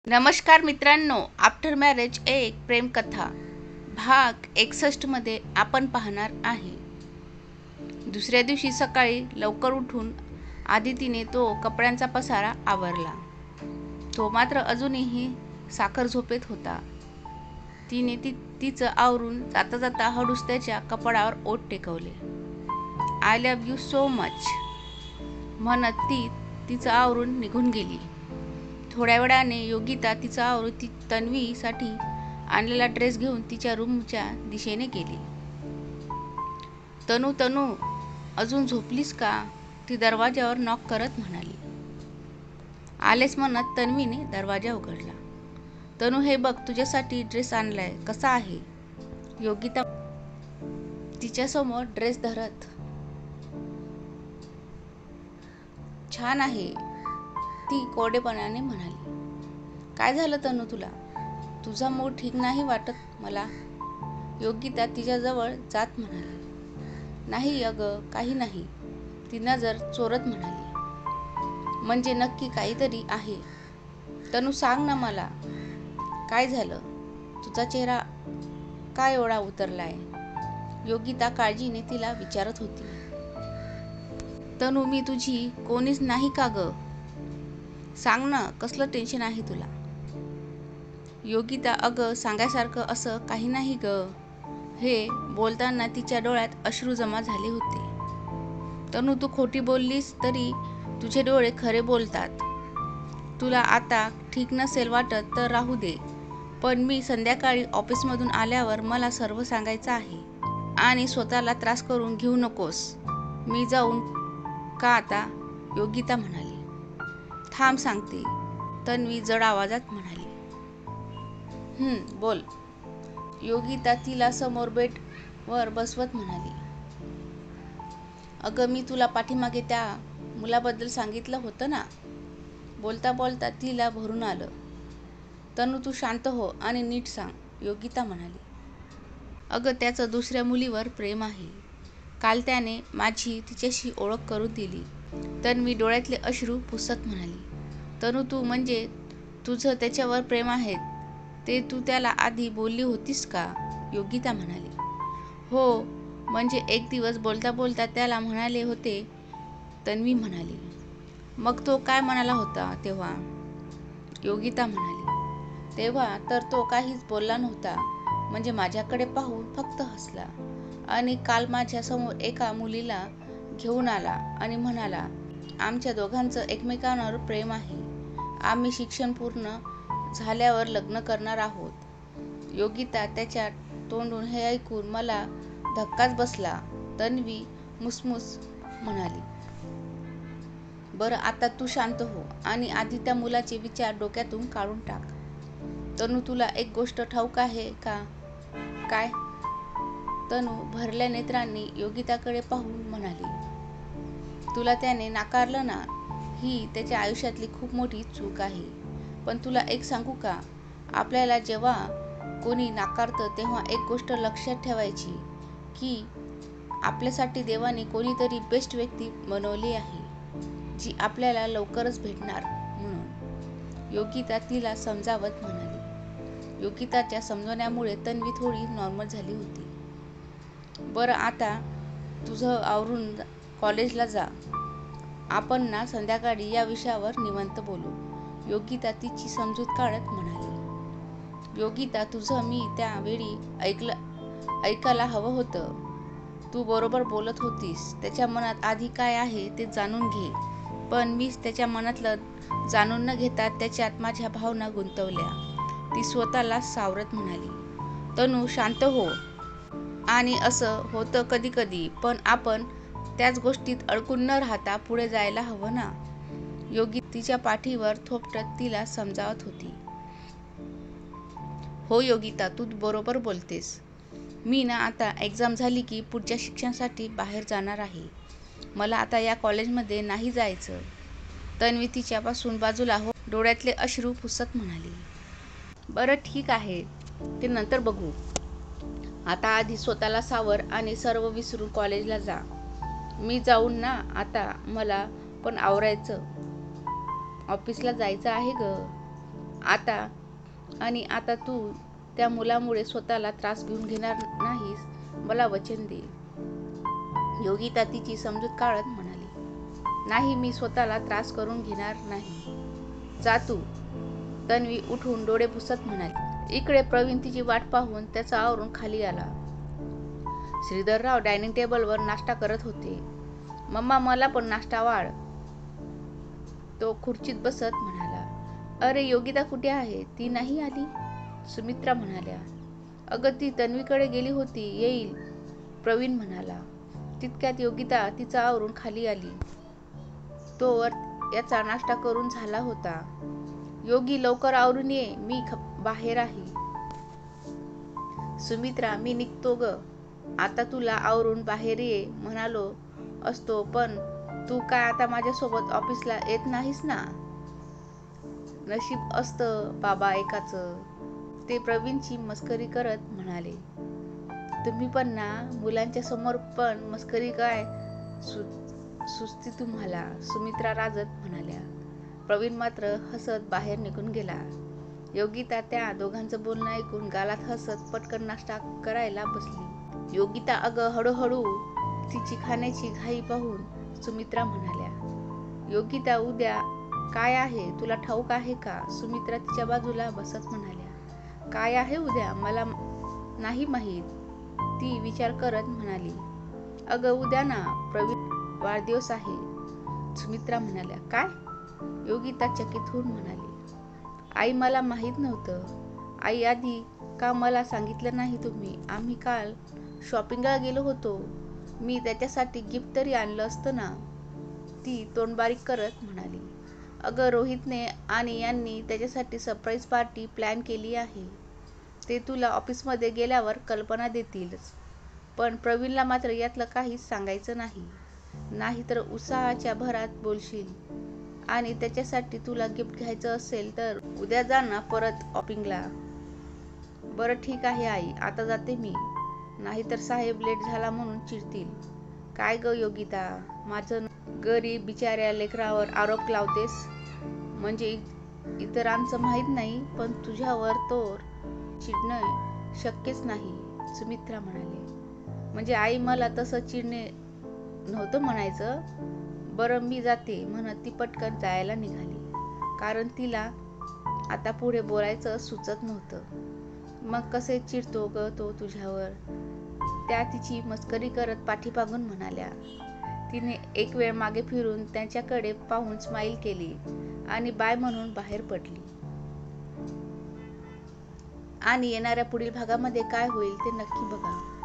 नमस्कार मित्रांनो, after marriage एक प्रेमकथा भाग 61 मध्ये आपण पाहणार आहे. दुसऱ्या दिवशी सकाळी लवकर उठून आदितीने तो कपड्यांचा पसारा आवरला. तो मात्र अजूनही साखर झोपेत होता. तिने तिचं आवरून जाता जाता हळूच त्याच्या कपाळावर ओठ टेकवले. I love you so much म्हणत ती तिचं आवरून निघून गेली. थोड्या वेळाने योगिता तिचा आवरून ती तन्वीसाठी आणलेला ड्रेस घेऊन तिच्या रूमच्या दिशेने गेली. तनू तनू अजून झोपलीस का? ती दरवाजावर नॉक करत म्हणाली. आलेच म्हणत तन्वीने दरवाजा उघडला. तनू, हे बघ, तुझ्यासाठी ड्रेस आणलाय, कसा आहे? योगिता तिच्यासमोर ड्रेस धरत, छान आहे, ती कोरडेपणाने म्हणाली. काय झालं तनू, तुला? तुझा मूड ठीक नाही वाटत मला. योगिता तिच्याजवळ जात म्हणाली. नाही अगं, काही नाही, ती नजर चोरत म्हणाली. म्हणजे नक्की काहीतरी आहे. तनू, सांग ना मला, काय झालं? तुझा चेहरा काय एवढा उतरलाय? योगिता काळजीने तिला विचारत होती. तनू, मी तुझी कोणीच नाही का ग? सांग ना, कसलं टेन्शन आहे तुला? योगिता, अगं सांगायसारखं असं काही नाही ग. हे बोलताना तिच्या डोळ्यात अश्रू जमा झाले होते. तनू, तू खोटी बोललीस तरी तुझे डोळे खरे बोलतात. तुला आता ठीक नसेल वाटत तर राहू दे, पण मी संध्याकाळी ऑफिसमधून आल्यावर मला सर्व सांगायचं आहे. आणि स्वतःला त्रास करून घेऊ नकोस. मी जाऊन का आता? योगिता म्हणाली. थांब सांगते, तन्वी जड आवाजात म्हणाली. बोल. योगिता तिला समोर बेडवर बसवत म्हणाली. अगं, मी तुला पाठीमागे त्या मुलाबद्दल सांगितलं होतं ना. बोलता बोलता तिला भरून आलं. तनू, तू शांत हो आणि नीट सांग, योगिता म्हणाली. अगं, त्याचं दुसऱ्या मुलीवर प्रेम आहे. काल त्याने माझी तिच्याशी ओळख करून दिली. तन्वी डोळ्यातले अश्रू पुसत म्हणाली. तनू, तू म्हणजे तुझं त्याच्यावर प्रेम आहे ते तू त्याला आधी बोलली होतीस का? योगिता म्हणाली. हो, म्हणजे एक दिवस बोलता बोलता त्याला म्हणाले होते, तन्वी म्हणाली. मग तो काय म्हणाला होता तेव्हा? योगिता म्हणाली. तेव्हा तर तो काहीच बोलला नव्हता, म्हणजे माझ्याकडे पाहून फक्त हसला आणि काल माझ्या समोर एका मुलीला घेऊन आला आणि म्हणाला, आमच्या दोघांचं एकमेकांवर प्रेम आहे. आम्ही शिक्षण पूर्ण झाल्यावर लग्न करणार आहोत. योगिता, त्याच्या तोंडून हे ऐकून मला धक्काच बसला. तन्वी मुसमुस म्हणाली. बरं, आता तू शांत हो आणि आधी त्या मुलाचे विचार डोक्यातून काढून टाक. तनू, तुला एक गोष्ट ठाऊक आहे का? काय? तनू भरल्या नेत्रांनी योगिताकडे पाहून म्हणाली. तुला त्याने नाकारलं ना, ही त्याच्या आयुष्यातली खूप मोठी चूक आहे. पण तुला एक सांगू का? आपल्याला जेव्हा कोणी नाकारतं तेव्हा एक गोष्ट लक्षात ठेवायची की आपल्यासाठी देवाने कोणीतरी बेस्ट व्यक्ती बनवली आहे, जी आपल्याला लवकरच भेटणार म्हणून. योगिता तिला समजावत म्हणाली. योगिताच्या समजवण्यामुळे तन्वी थोडी नॉर्मल झाली होती. बरं, आता तुझं आवरून कॉलेजला जा. आपण ना संध्याकाळी या विषयावर निवांत बोलू, योगिता तिची समजूत काढत म्हणाली. योगिता, तुझं मी त्यावेळी ऐकायला हवं होतं. तू बरोबर बोलत होतीस. त्याच्या मनात आधी काय आहे ते जाणून घे. पण मी त्याच्या मनातलं जाणून न घेता त्याच्यात माझ्या भावना गुंतवल्या, ती स्वतःला सावरत म्हणाली. तनू, शांत हो. आणि असं होतं कधी कधी, पण आपण त्याच गोष्टीत अडकून न राहता पुढे जायला हवं ना. योगिता तिच्या पाठीवर थोपटत तिला समजावत होती. हो योगिता, तू बरोबर बोलतेस. मी ना आता एक्झाम झाली की पुढच्या शिक्षणासाठी बाहेर जाणार आहे. मला आता या कॉलेजमध्ये नाही जायचं. तन्वी तिच्यापासून बाजूला हो डोळ्यातले अश्रू पुसत म्हणाली. बरं ठीक आहे, ते नंतर बघू. आता आधी स्वतःला सावर आणि सर्व विसरून कॉलेजला जा. मी जाऊन ना आता, मला पण आवरायचं, ऑफिसला जायचं आहे ग. आता तू त्या मुलामुळे स्वतःला त्रास घेऊन घेणार नाहीस, मला वचन दे. योगिता तिची समजूत काढत म्हणाली, नाही, मी स्वतःला त्रास करून घेणार नाही. जा तू. तन्वी उठून डोळे पुसत म्हणाली. इकडे प्रवीण तिची वाट पाहून त्याचा आवरून खाली आला. श्रीधरराव डायनिंग टेबलवर नाश्ता करत होते. मम्मा, मला पण नाश्ता वाढ. तो खुर्चीत बसत म्हणाला. अरे, योगिता कुठे आहे? ती नाही आली? सुमित्रा म्हणाल्या. अगं, ती तन्वीकडे गेली होती, येईल, प्रवीण म्हणाला. तितक्यात योगिता तिचं आवरून खाली आली. तोवर याचा नाश्ता करून झाला होता. योगी, लवकर आवरून ये, मी बाहेर आहे. सुमित्रा, मी निघतो ग. आता तुला आवरून बाहेर ये म्हणालो असतो, पण तू काय आता माझ्यासोबत ऑफिसला येत नाहीस ना? नशीब असतं बाबा एकाचं, ते प्रवीणची मस्करी करत म्हणाले. तुम्ही पण ना, मुलांच्या समोर पण मस्करी काय सुचती तुम्हाला, सुमित्रा राजत म्हणाल्या. प्रवीण मात्र हसत बाहेर निघून गेला. योगिता त्या दोघांचं बोलणं ऐकून गालात हसत पटकन नाश्ता करायला बसली. योगिता, अगं हळूहळू. तिची खाण्याची घाई पाहून सुमित्रा म्हणाल्या. योगिता, उद्या काय आहे तुला ठाऊक आहे का? सुमित्रा तिच्या बाजूला बसत म्हणाल्या. काय आहे उद्या? मला नाही माहीत, ती विचार करत म्हणाली. अगं, उद्या ना प्रवीण वाढदिवस आहे. सुमित्रा म्हणाल्या. काय? योगिता चकित होऊन म्हणाली. आई, मला माहीत नव्हतं. आई, आधी का मला सांगितलं नाही तुम्ही? आम्ही काल शॉपिंगला गेलो होतो. मी त्याच्यासाठी गिफ्ट तरी आणलं असतं ना, ती तोंड बारीक करत म्हणाली. अगं, रोहितने आणि यांनी त्याच्यासाठी सरप्राईज पार्टी प्लॅन केली आहे. ते तुला ऑफिसमध्ये गेल्यावर कल्पना देतीलच, पण प्रवीणला मात्र यातलं काहीच सांगायचं नाही. नाहीतर उत्साहाच्या भरात बोलशील. आणि त्याच्यासाठी तुला गिफ्ट घ्यायचं असेल तर उद्या जा ना परत ऑफिसला. बरं ठीक आहे आई, आता जाते मी, नाहीतर साहेब लेट झाला म्हणून चिडतील. काय ग योगिता, माझं गरीब बिचाऱ्या लेकरावर आरोप लावतेस? म्हणजे इतरांचं माहीत नाही, पण तुझ्यावर तर चिडणं शक्यच नाही, सुमित्रा म्हणाली. म्हणजे आई, मला तसं चिडणे नव्हतं म्हणायचं. बरं, मी जाते म्हणत ती पटकन जायला निघाली, कारण तिला आता पुढे बोलायचं सुचत नव्हतं. मग कसे चिडतो ग तो तुझ्यावर? त्या तिची मस्करी करत पाठीमागून म्हणाल्या. तिने एक वेळ मागे फिरून त्यांच्याकडे पाहून स्माईल केली आणि बाय म्हणून बाहेर पडली. आणि येणाऱ्या पुढील भागामध्ये काय होईल ते नक्की बघा.